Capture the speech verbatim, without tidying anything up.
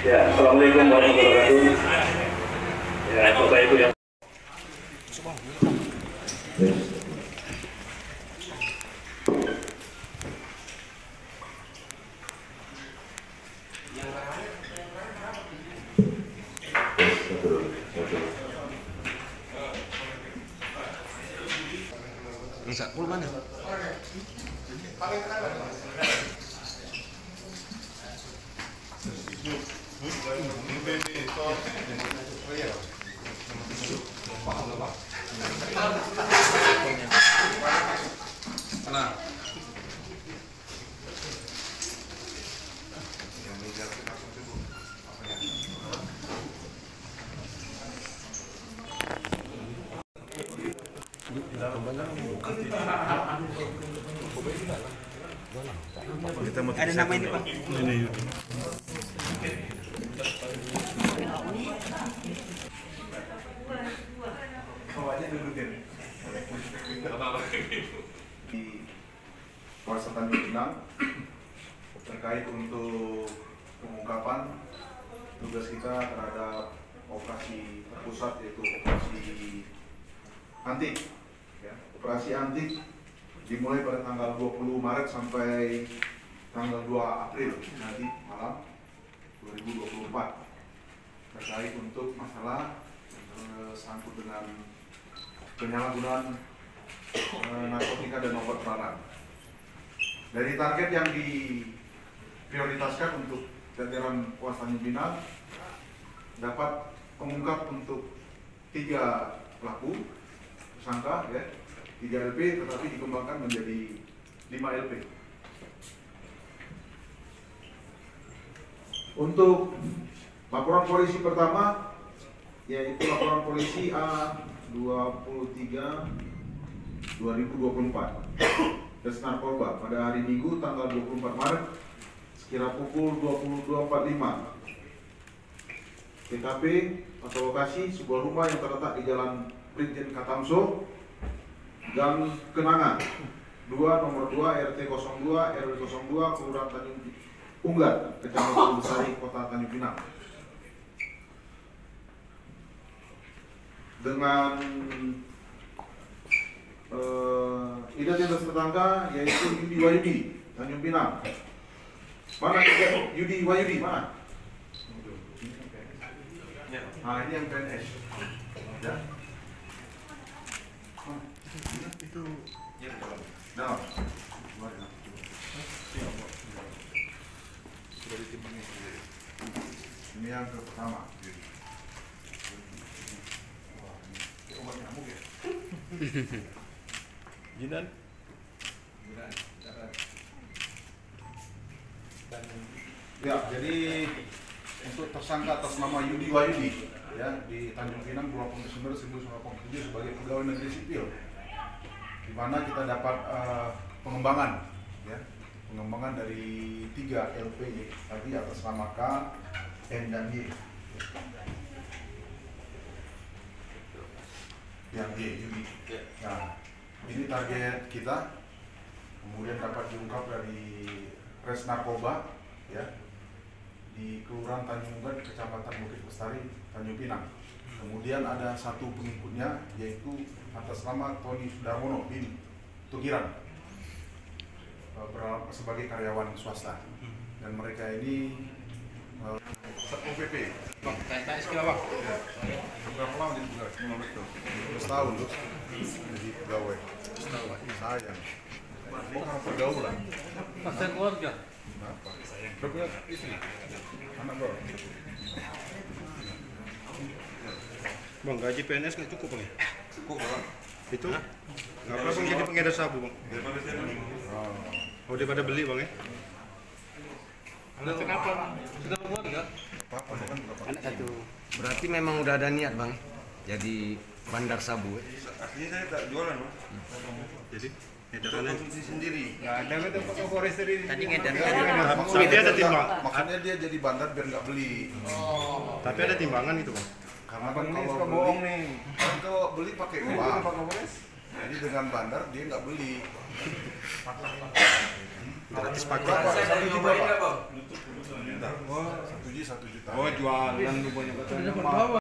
Ya, Assalamualaikum warahmatullahi wabarakatuh. Ya, Bapak Ibu yang Bisa pul mana? Nah. Ada nama ini Pak? Ini. Di Polres Tanjung Pinang terkait untuk pengungkapan tugas kita terhadap operasi terpusat yaitu operasi antik. Ya, operasi antik dimulai pada tanggal dua puluh Maret sampai tanggal dua April nanti malam dua ribu dua puluh empat terkait untuk masalah eh, sangkut dengan penyalahgunaan eh, narkotika dan obat terlarang. Dari target yang diprioritaskan untuk jajaran Polres Tanjung Pinang dapat mengungkap untuk tiga pelaku tersangka, ya, tiga L P, tetapi dikembangkan menjadi lima L P. Untuk laporan polisi pertama, yaitu laporan polisi A dua puluh tiga dua ribu dua puluh empat Res Narkoba pada hari Minggu tanggal dua puluh empat Maret sekira pukul dua puluh dua empat puluh lima. T K P atau lokasi sebuah rumah yang terletak di Jalan Brigjen Katamso, Gang Kenangan dua nomor dua R T nol dua R W nol dua Kelurahan Tanjung Unggar, Kecamatan Besari, Kota Tanjung Pinang. Dengan uh, identitas tersangka yaitu Yudi Wahyudi, Tanjung Pinang. Mana Yudi Wahyudi, mana? Nah, ini yang P N S. Ya. Itu nah, ini yang pertama. Obat nyamuk ya? Jinan. Ya, jadi untuk tersangka atas nama Yudi Wahyudi, ya, di Tanjung Pinang, Pulau Desember seribu sembilan ratus delapan puluh tujuh sebagai pegawai negeri sipil, di mana kita dapat uh, pengembangan, ya, pengembangan dari tiga L P Y tadi atas nama K, N dan Y. Yang Y, Yudi. Nah, ini target kita, kemudian dapat diungkap dari Res Narkoba, ya, di Kelurahan Tanjung Unggar, Kecamatan Bukit Lestari, Tanjung Pinang. Kemudian ada satu pengikutnya yaitu atas nama Tony Sudarmono bin Tukiran, sebagai karyawan swasta, dan mereka ini uh, Satpol P P. Bang, tanya skill Bang. Ya. Berapa lama jadi pegawai? lima belas tahun. lima belas tahun tuh jadi pegawai. Sayang. Oh, karena pergaulan. Pasien keluarga. Kenapa? Berapa istri? Anak bro. Bang, gaji P N S nggak cukup bang? Cukup bang. Itu? Nggak apa bang jadi pengedar sabu bang? Daripada saya beli. Oh, daripada beli bang ya? Anak kenapa? Sudah keluarga? Apa kan berapa? Anak satu. Berarti memang udah ada niat Bang, jadi bandar sabu. Aslinya saya tak jualan bang. Jadi Untuk edarannya. konsumsi sendiri. Nggak ada kan tempat Kapolres tadi. Tadi ngedar. Tapi ada timbang. Maksudnya dia jadi bandar biar nggak beli. Tapi ada timbangan itu bang. Karena kan Ini kalau suka beli, bohong nih. kan kalau beli pakai uang. Jadi dengan bandar dia nggak beli. Gratis pakai. Berapa? Satu juta pak. Satu juta satu juta. Oh jualan lu banyak banget.